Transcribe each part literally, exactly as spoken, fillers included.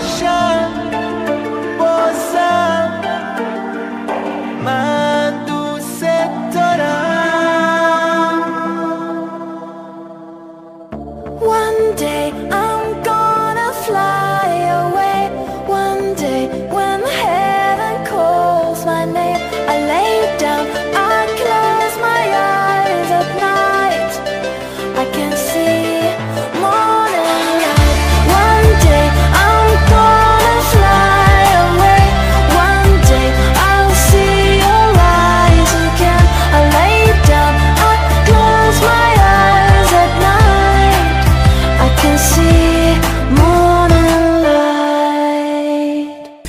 așa poza m-aduse tora. One day I'm gonna fly away. One day when heaven calls my name, I lay down, I close my eyes at night. I can see morning light. One day I'm gonna fly away. One day I'll see your eyes again. I lay down, I close my eyes at night. I can see morning light.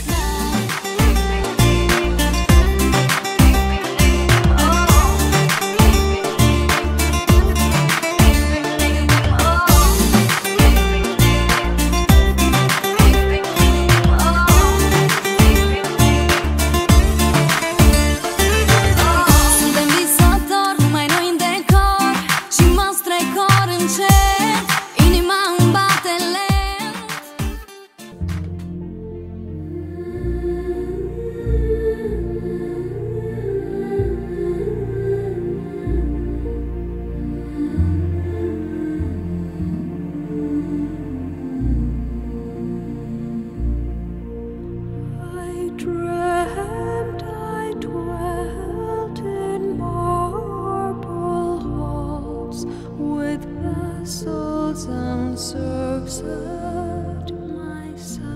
Suntem visatori, numai noi în decor și mă strecor încet, inima îmi bate lent. I dreamt I dwelt in marble halls with vessels and serfs at my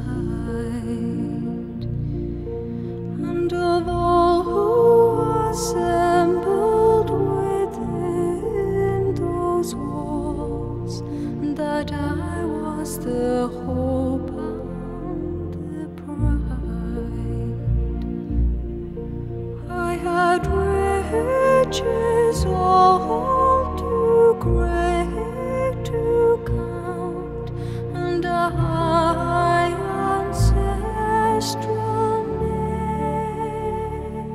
side, and of all who assembled within those walls, that I was the hope and the pride. I had riches all too great to count, and a high ancestral name,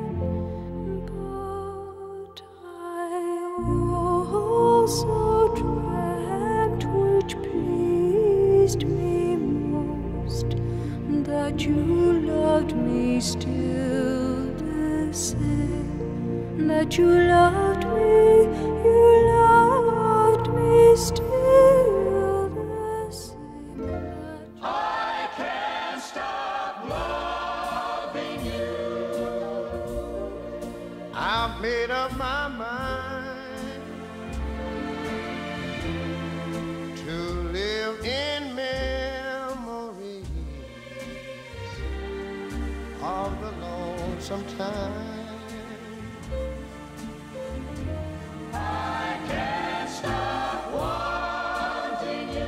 but I also dreamt, which pleased me most, that you loved me still the same, that you loved me, you loved me still the same. I can't stop loving you. I've made up my mind to live in memories of the lonesome time. I can't stop wanting you.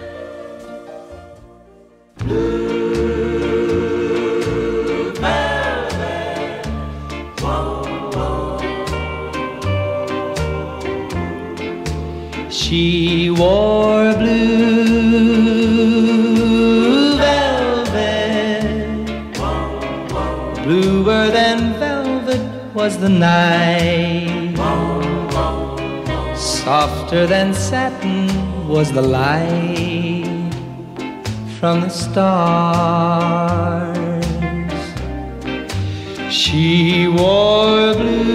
Blue velvet, whoa, whoa. She wore blue velvet, bluer than velvet was the night. Softer than satin was the light from the stars. She wore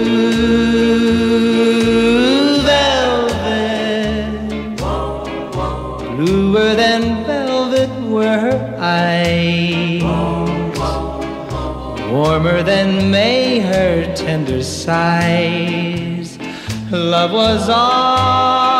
blue velvet, bluer than velvet were her eyes, warmer than May her tender sighs. Love was all